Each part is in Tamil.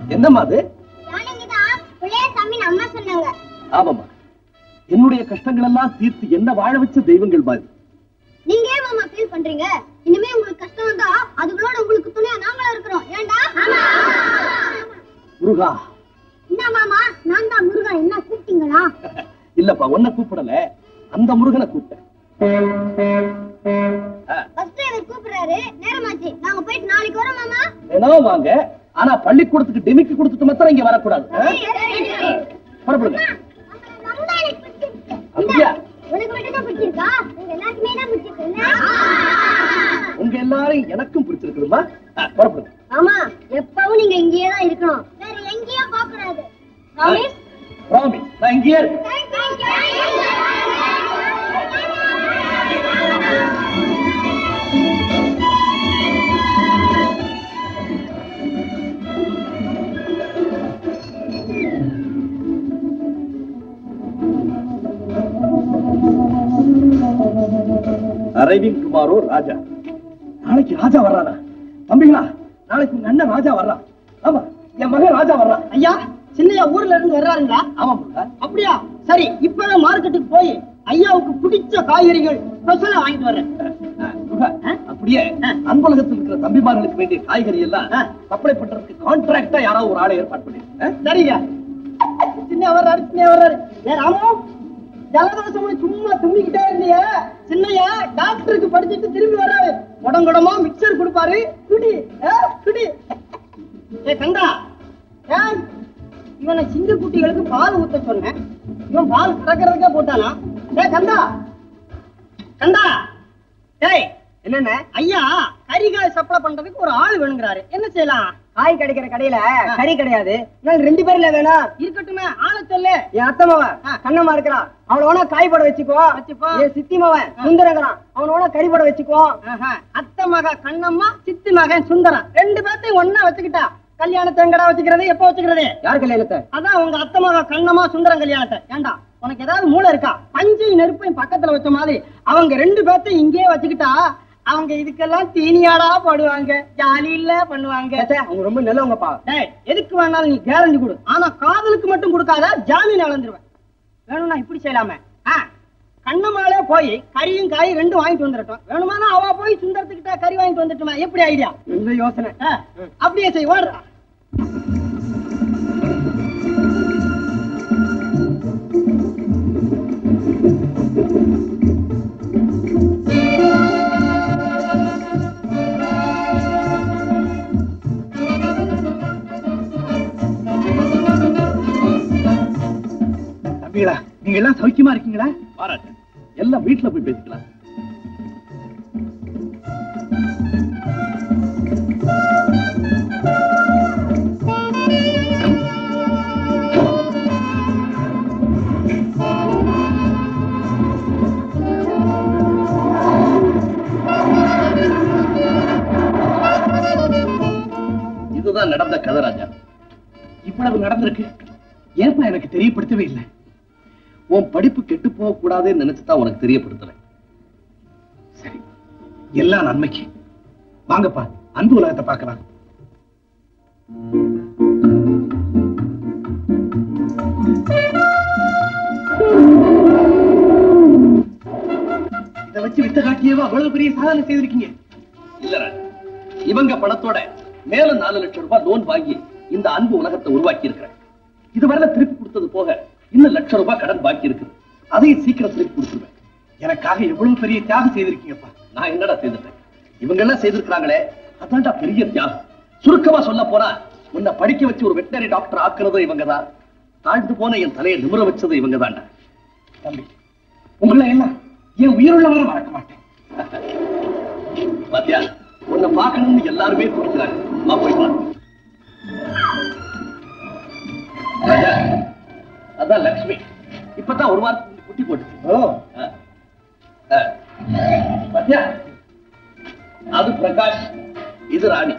என்னம்மா அது? அம்மா சொன்னாங்க. ஆமாம்மா, என்னுடைய கஷ்டங்கள் எல்லாம் தீர்த்து என்ன வாழ வச்ச தெய்வங்கள் மாதிரி. நீங்க ஏன் மாமா ஃபீல் பண்றீங்க? இனிமே உங்களுக்கு கஷ்டம் வந்தா அதுகளோட உங்களுக்கு துணையா நாங்களா இருக்கிறோம். ஏண்டா? முருகா. என்ன மாமா, நான் தான் முருகா. என்ன கூப்பிட்டீங்களா? இல்லப்பா, உன்னை கூப்பிடல, அந்த முருகனை கூப்பிட்டேன். பஸ் டிரைவர் கூப்பிடுறாரு, நேரமாச்சு. நாங்க போயிட்டு நாளைக்கு வரோம் மாமா. வேணா வாங்க, ஆனா பள்ளிக்கூடத்துக்கு டிமிக்கி கொடுத்துட்டு மாத்திரம் இங்க வரக்கூடாது. புறப்படுங்க. அப்படியா? உனக்கு மட்டும் தான் பிடிச்சிருக்கா? உங்க எல்லாருக்குமே தான் பிடிச்சிருக்கு. உங்க எல்லாரும் எனக்கும் பிடிச்சிருக்குமா? புறப்படுங்க. ஆமா, எப்பவும் நீங்க இங்கேயே தான் இருக்கணும். வேற எங்கேயும் போக கூடாது. ப்ராமிஸ்? ப்ராமிஸ். நான் இங்கேயே இருக்கேன். Arriving tomorrow, ராஜா. நாளைக்கு ராஜா வர்றானா? தம்பிங்களா, நாளைக்கு உங்க அண்ணன் ராஜா வர்றான். ஆமா, என் மகன் ராஜா வர்றான். ஐயா, சின்னையா ஊர்ல இருந்து வர்றாருங்களா? ஆமா. அப்படியா? சரி, இப்பவே மார்க்கெட்டுக்கு போய் ஐயாவுக்கு பிடிச்ச காய்கறிகள் ஸ்பெஷலா வாங்கிட்டு வரேன். அப்படியே அன்புலகத்தில் இருக்கிற தம்பிமார்களுக்கு வேண்டிய காய்கறி எல்லாம் சப்ளை பண்றதுக்கு கான்ட்ராக்டா யாராவது ஒரு ஆளை ஏற்பாடு பண்ணி. சரிங்க. சின்ன வர்றாரு. ஏ ராமு, ஜலதோஷம் சும்மா தும்பிக்கிட்டே இருந்திய சின்னையா டாக்டருக்கு படிச்சுட்டு திரும்பி வர்றாரு. உடம்புடமா மிக்சர் கொடுப்பாரு. குடி. ஏ கண்டா, இவனை சிங்க குட்டிகளுக்கு பால் ஊத்த சொன்னேன். இவன் பால் கறக்கிறதுக்கே போட்டானா? ஏ கண்டா, ஏய் என்னென்ன ஐயா கறிகாய் சப்ளை பண்றதுக்கு ஒரு ஆள் வேணுங்கிறாரு. என்ன செய்யலாம்? காய் கிடைக்கிற கடையில கறி கிடையாது. ரெண்டு பேர்ல வேணா இருக்கட்டுமே, ஆளை சொல்லு. என் அத்தமாவன் கண்ணம்மா இருக்கிறான், அவனை வேணா காய் போட வச்சுக்கோ. என் சித்தி மகன் சுந்தரங்கிறான், அவனை வேணா கறி போட வச்சுக்கோ. அத்தை மக கண்ணம்மா, சித்தி மகன் சுந்தரம், ரெண்டு பேர்த்தையும் ஒன்னா வச்சுக்கிட்டா கல்யாணத்தை எங்கடா வச்சுக்கிறது? எப்ப வச்சுக்கிறது? யார் கல்யாணத்தை? அதான் உங்க அத்தை மக கண்ணம்மா சுந்தரம் கல்யாணத்தை. ஏண்டா, உனக்கு ஏதாவது மூளை இருக்கா? பஞ்சையும் நெருப்பையும் பக்கத்துல வச்ச மாதிரி அவங்க ரெண்டு பேர்த்தையும் இங்கே வச்சுக்கிட்டா அவங்க இதுக்கெல்லாம் தீனியாடா பாடுவாங்க, ஜாலி இல்ல பண்ணுவாங்க. அவங்க ரொம்ப நல்லவங்கப்பா. எதுக்கு வேணாலும் நீ கேரண்டி கொடு, ஆனா காதலுக்கு மட்டும் கொடுக்காத, ஜாமீன் இழந்துருவேன். வேணும்னா இப்படி செய்யலாமே, கண்ணம்மாலே போய் கறியும் காய் ரெண்டும் வாங்கிட்டு வந்துடட்டும். வேணுமானா அவ போய் சுந்தரத்துக்கிட்ட கறி வாங்கிட்டு வந்துட்டுமா? எப்படி ஐடியா? இந்த யோசனை. அப்படியே செய், ஓடுறா. தம்பிகளா, நீங்க எல்லாம் சௌக்கியமா இருக்கீங்களா? பாராட்டு. எல்லாம் வீட்டுல போய் பேசிக்கலாம். இதுதான் நடந்த கதை ராஜா. இவ்வளவு நடந்திருக்கு, ஏன்பா எனக்கு தெரியப்படுத்தவே இல்லை? உன் படிப்பு கெட்டு போக கூடாதுன்னு நினைச்சுதான் உனக்கு தெரியப்படுத்தல. சரி, எல்லாம் நன்மைக்கு. வாங்கப்பா, அன்பு உலகத்தை பார்க்கலாம். இதை வச்சு வித்த காட்டியவா அவ்வளவு பெரிய சாதனை செய்திருக்கீங்க. இல்ல ராஜா, இவங்க பணத்தோட மேல 4 லட்சம் ரூபாய் லோன் வாங்கி இந்த அன்பு உலகத்தை உருவாக்கி இருக்கிறேன். இதுவரை திருப்பி கொடுத்தது போக இன்னும் லட்சம் ரூபாய் கடன் பாக்கி இருக்கு. அதையும் சீக்கிரம் திருப்பி கொடுத்துருவேன். எனக்காக எவ்வளவு பெரிய தியாகம் செய்திருக்கீங்கப்பா. நான் என்னடா செய்திருக்கேன்? இவங்க எல்லாம் செய்திருக்கிறாங்களே, அதான்டா பெரிய தியாகம். சுருக்கமா சொல்ல போனா, உன்னை படிக்க வச்சு ஒரு வெட்டனரி டாக்டர் ஆக்குறதும் இவங்கதான். தாழ்ந்து போன என் தலையை நிமிர வச்சது இவங்க தான்டா. தம்பி, உங்களை எல்லாம் என் உயிருள்ளவரை மறக்க மாட்டேன். பாத்தியா, உன்னை பார்க்கணும்னு எல்லாருமே கொடுக்குறாங்க. நான் போய் பார்க்க. ராஜா, அதான் லட்சுமி. இப்பதான் ஒரு வாரத்துக்கு குட்டி போட்டுச்சு. பாத்தியா, அது பிரகாஷ், இது ராணி.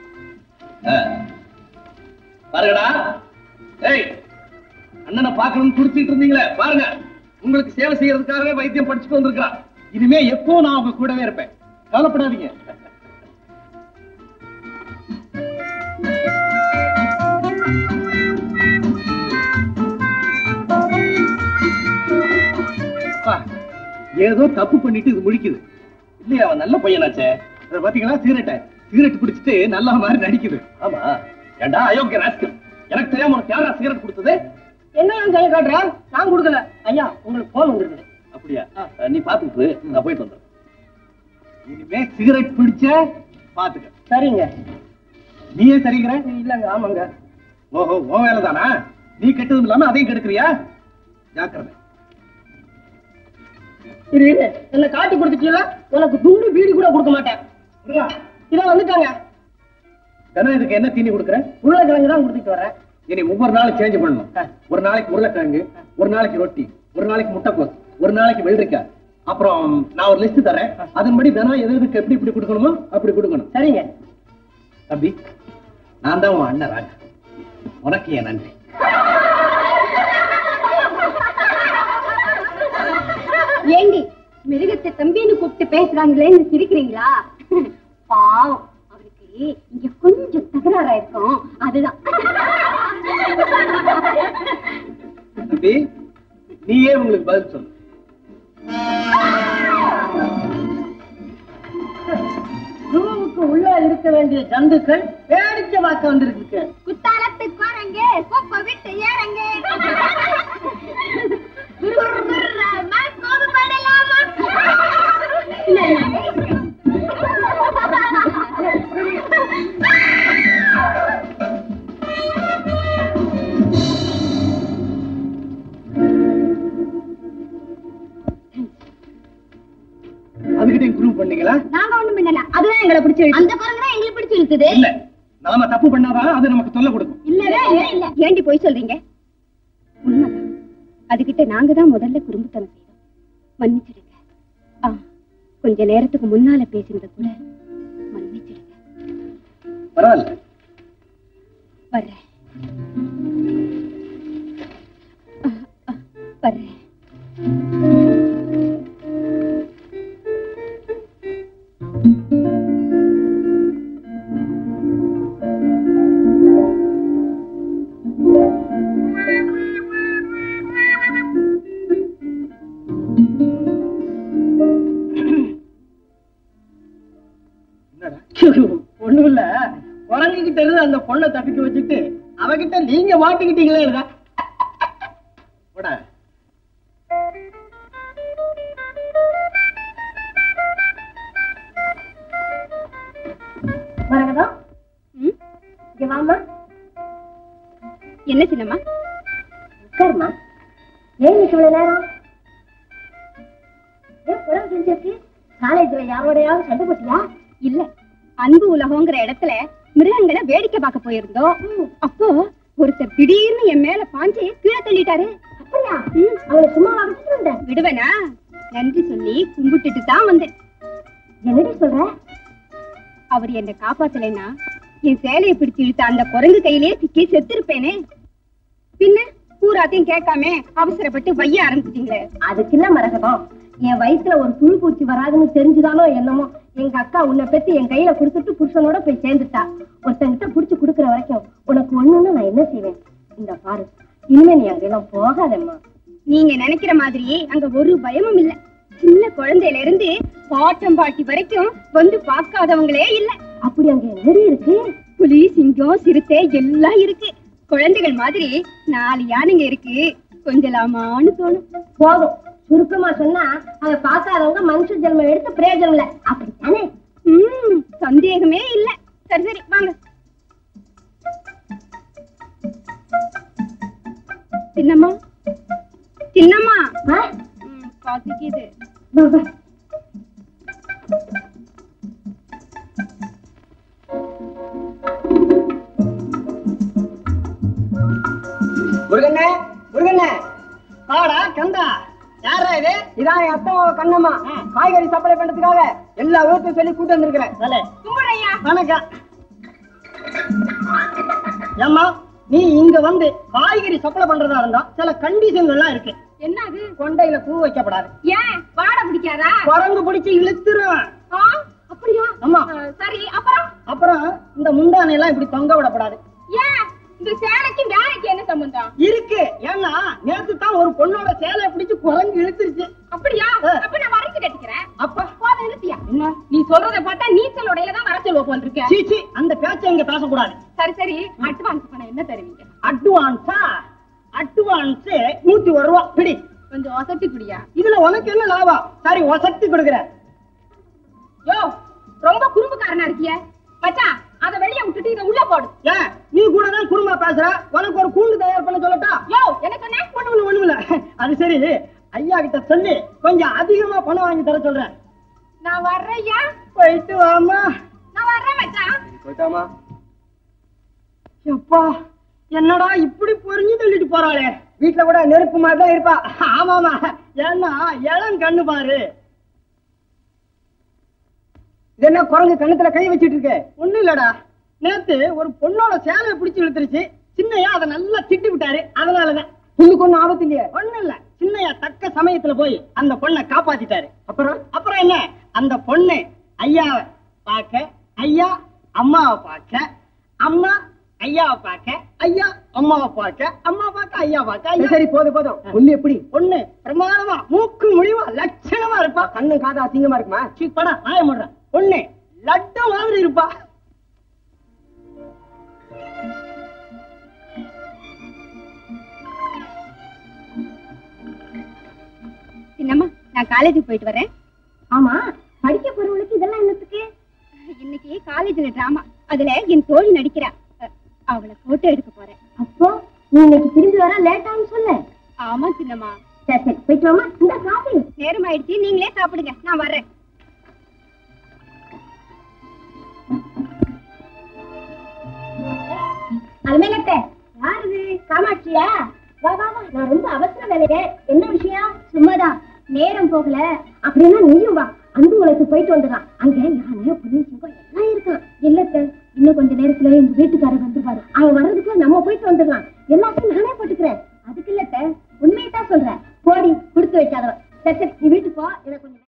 பாருங்கடா, ஏய், அண்ணனை பார்க்கணும்னு குடிச்சிட்டு இருந்தீங்களே, பாருங்க, உங்களுக்கு சேவை செய்யறதுக்காகவே வைத்தியம் படிச்சுட்டு வந்திருக்கிறான். இனிமே எப்போ நான் உங்க கூடவே இருப்பேன், கவலைப்படாதீங்க. ஏதோ தப்பு பண்ணிட்டு இது முழிக்குது. இல்லையா அவன் நல்ல பையனாச்சே. பாத்தீங்களா சிகரெட் குடிச்சிட்டு நல்ல மாதிரி நடிக்குது. ஆமா ஏண்டா அயோக்கிய ராஸ்கல், எனக்கு தெரியாம உனக்கு யாரா சிகரெட் கொடுத்தது? என்ன கையை காட்டுறேன்? நான் கொடுக்கல ஐயா, உங்களுக்கு போன் வந்துருக்குது. அப்படியா? நீ பாத்துட்டு நான் போயிட்டு வந்துடுறேன். இனிமே சிகரெட் பிடிச்ச பாத்துக்க. சரிங்க. நீயே சரிங்கிற? இல்லங்க. ஆமாங்க. ஓஹோ, ஓ வேலைதானா? நீ கெட்டதும் இல்லாம அதையும் கெடுக்கிறியா? ஜாக்கிரதை. என்ன காட்டி கொடுத்துட்டீங்களா? உனக்கு துண்டு பீடி கூட கொடுக்க மாட்டேன். இத வந்துட்டாங்க. இதுக்கு என்ன தீனி கொடுக்குற? உருளைக்கிழங்கு தான் கொடுத்துட்டு வரேன். இனி ஒவ்வொரு நாளும் சேஞ்ச் பண்ணணும். ஒரு நாளைக்கு உருளைக்கிழங்கு, ஒரு நாளைக்கு ரொட்டி, ஒரு நாளைக்கு முட்டைக்கோஸ், ஒரு நாளைக்கு வெள்ளரிக்காய். அப்புறம் நான் ஒரு லிஸ்ட் தரேன், அதன்படி தினம் எதுக்கு எப்படி இப்படி கொடுக்கணுமோ அப்படி கொடுக்கணும். சரிங்க தம்பி, நான் தான் உன் அண்ணன் ராஜா. உனக்கு என் நன்றி. ஏண்டி மிருகத்தை தம்பின்னு கூப்பிட்டு பேசுறாங்களேன்னு சிரிக்கிறீங்களா? பாவம், அவருக்கு இங்க கொஞ்சம் தகராறா இருக்கும், அதுதான். தம்பி, நீயே உங்களுக்கு பதில் சொல்லு. ரூமுக்கு உள்ள இருக்க வேண்டிய ஜந்துக்கள் பேடிச்ச வாக்க வந்திருக்கு. குத்தாலத்து கோரங்க கோப்ப விட்டு ஏறங்க. அதுகிட்ட இம்ப்ரூவ் பண்ணீங்களா? நாங்க ஒண்ணும் பண்ணல, அதுதான் எங்களை பிடிச்சு அந்த குரங்கு தான் எங்களை பிடிச்சு இழுக்குது. இல்ல, நாம தப்பு பண்ணாதான் அது நமக்கு தொல்லை கொடுக்கும். இல்ல, ஏண்டி போய் சொல்றீங்க? உண்மைதான், அதுகிட்ட நாங்க தான் முதல்ல குறும்புத்தனம் செய்தோம், மன்னிச்சிடுங்க. கொஞ்ச நேரத்துக்கு முன்னால பேசினத கூட மன்னிச்சிடுங்க. பரவாயில்ல, வர்றேன். ஒண்ணும் இல்ல, குரங்கிட்ட இருந்து அந்த பொண்ணை தப்பிக்க வச்சுட்டு அவகிட்ட நீங்க மாட்டிக்கிட்டீங்களே. என்ன சின்னம்மா? உட்காருமா. ஏன் இவ்வளவு நேரம்? காலேஜ்ல யாரோடையாவது சண்டை போட்டியா? இல்ல, அன்பு உலகங்கிற இடத்துல மிருகங்களை வேடிக்கை பார்க்க போயிருந்தோம். அப்போ ஒருத்தர் திடீர்னு என் மேல பாஞ்சு கீழே தள்ளிட்டாரு. அப்படியா? அவளை சும்மா விடுவேனா? நன்றி சொல்லி கும்பிட்டுட்டு தான் வந்தேன். என்னடி சொல்ற? அவர் என்ன காப்பாத்தலைன்னா என் சேலையை பிடிச்சு இழுத்த அந்த குரங்கு கையிலேயே சிக்கி செத்துருப்பேனே. பின்ன பூராத்தையும் கேட்காம அவசரப்பட்டு வைய ஆரம்பிச்சிட்டீங்களே. அதுக்குள்ள மரகதம், என் வயசுல ஒரு புழு பூச்சி வராதுன்னு தெரிஞ்சுதானோ என்னமோ எங்க அக்கா உன்னை பெத்து என் கையில குடுத்துட்டு புருஷனோட போய் சேர்ந்துட்டா. ஒருத்தங்கிட்ட புடிச்சு குடுக்கற வரைக்கும் உனக்கு ஒண்ணுன்னு நான் என்ன செய்வேன்? இந்த பாரு, இனிமே நீ அங்கெல்லாம் போகாதம்மா. நீங்க நினைக்கிற மாதிரி அங்க ஒரு பயமும் இல்ல. சின்ன குழந்தையில இருந்து பாட்டம் பாட்டி வரைக்கும் வந்து பார்க்காதவங்களே இல்ல. அப்படி அங்க என்னடி இருக்கு? புலி, சிங்கம், சிறுத்தை எல்லாம் இருக்கு. குழந்தைகள் மாதிரி 4 யானைங்க இருக்கு. கொஞ்சலாமான்னு தோணும். போதும், சுருக்கமா சொன்னா அதை பார்க்காதவங்க மனுஷ ஜென்மம் எடுத்து பிரயோஜனம் இல்ல, அப்படித்தானே? சந்தேகமே இல்ல. சரி சரி வாங்க. சின்னம்மா, சின்னம்மா, பாத்துக்கிது. முருகண்ணே, முருகண்ணே, பாடா கந்தா, யாரா இது? இதான் என் அத்தா கண்ணம்மா. காய்கறி சப்ளை பண்றதுக்காக எல்லா ஊர்த்தையும் சொல்லி கூட்டு வந்திருக்கிறேன். வணக்கம். ஏம்மா, நீ இங்க வந்து காய்கறி சப்ளை பண்றதா இருந்தா சில கண்டிஷன்கள்லாம் இருக்கு. என்ன அது? கொண்டையில பூ வைக்கப்படாது. ஏன்? வாட பிடிக்காதா? குரங்கு பிடிச்சு இழுத்துரும். அப்படியா? ஆமா. சரி, அப்புறம் அப்புறம் இந்த முந்தானை எல்லாம் இப்படி தொங்க விடப்படாது. ஏன்? இந்த சேலைக்கு வேலைக்கு என்ன சம்பந்தம் இருக்கு? ஏன்னா நேத்து தான் ஒரு பொண்ணோட சேலையை பிடிச்சு குரங்கு இழுத்துருச்சு. அப்படியா? அப்ப நான் வரைச்சு கட்டிக்கிறேன். அப்ப போத நிறுத்தியா? என்ன நீ சொல்றத பார்த்தா நீச்சல் உடையில தான் வர சொல்லுவ போல் இருக்க. சீச்சி, அந்த பேச்சை இங்க பேசக்கூடாது. சரி சரி, அட்வான்ஸ் பண்ண என்ன தருவீங்க? அட்வான்ஸா? அட்வான்ஸ் 101 ரூபா பிடி. கொஞ்சம் வசதி குடியா. இதுல உனக்கு என்ன லாபம்? சரி, வசதி கொடுக்குறேன். யோ, ரொம்ப குறும்புக்காரனா இருக்கிய மச்சான். அத வெளிய விட்டுட்டு இத உள்ள போடு. ஏன் நீ கூட தான் குறும்பா பேசுற? உனக்கு ஒரு கூண்டு தயார் பண்ண சொல்லட்டா? யோ, என்ன சொன்ன? ஒண்ணுமில்ல. அது சரி, ஐயா கிட்ட சொல்லி கொஞ்சம் அதிகமா பணம் வாங்கி தர சொல்றேன். நான் வர்றேயா. போயிட்டு வாமா. நான் வர்றேன் மச்சான். போயிட்டாமா. எப்பா, என்னடா இப்படி பொறிஞ்சு தள்ளிட்டு போறாளே. வீட்டுல கூட நெருப்பு மாதிரி தான் இருப்பா. ஆமாமா, ஏன்னா இளம் கண்ணு பாரு. இது என்ன குரங்கு கண்ணத்துல கை வச்சிட்டு இருக்கு? ஒண்ணு இல்லடா, நேத்து ஒரு பொண்ணோட சேலையை பிடிச்சு இழுத்துருச்சு. சின்னையா அதை நல்லா திட்டி விட்டாரு. அதனாலதான். புண்ணுக்கு ஒண்ணும் ஆபத்து இல்லையே? ஒண்ணும் இல்ல. சின்னையா தக்க சமயத்துல போய் அந்த பொண்ணை காப்பாத்திட்டாரு. அப்புறம் என்ன, அந்த பொண்ணு ஐயாவை பார்க்க, ஐயா அம்மாவை பார்க்க, அம்மா ஐயாவை பார்க்க, ஐயா அம்மாவை பார்க்க, அம்மா பார்க்க ஐயா பார்க்க. சரி, போதும். பொண்ணு எப்படி? பொண்ணு பிரமாதமா, மூக்கு முடிவா லட்சணமா இருப்பா. கண்ணு காது அசிங்கமா இருக்குமா? படா நாய முடுற. பொண்ணு லட்டு மாதிரி இருப்பா. சின்னம்மா, நான் காலேஜுக்கு போயிட்டு வரேன். ஆமா, படிக்க போறவங்களுக்கு இதெல்லாம் என்னத்துக்கு? இன்னைக்கு காலேஜ்ல டிராமா, அதுல என் தோழி நடிக்கிறா. அவளை போட்டோ எடுக்க போறேன். அப்போ நீ இன்னைக்கு திரும்பி வர லேட்டான்னு சொல்லு. ஆமா சின்னம்மா. சரி, போயிட்டு வாமா. இந்த காஃபி நேரம் ஆயிடுச்சு, நீங்களே சாப்பிடுங்க, நான் வர்றேன். அல்மேலத்தை யாரு? காமாட்சியா? வா, நான் ரொம்ப அவசர வேலையே. என்ன விஷயம்? சும்மாதான், நேரம் போகல. அப்படின்னா நீயும் வா, அன்பு உலகத்துக்கு போயிட்டு வந்துடலாம். அங்க நானே புரிஞ்சுக்கோ எல்லாம் இருக்கான். இல்லத்த, இன்னும் கொஞ்ச நேரத்துல எங்க வீட்டுக்காரர் வந்துருவாரு. அவன் வர்றதுக்குள்ள நம்ம போயிட்டு வந்துடலாம். எல்லாத்தையும் நானே போட்டுக்கிறேன். அதுக்கு இல்லத்த, உண்மையத்தான் சொல்றேன். போடி, குடுத்து வைக்காதவன். சரி, நீ வீட்டுக்கு போ. எனக்கு கொஞ்சம்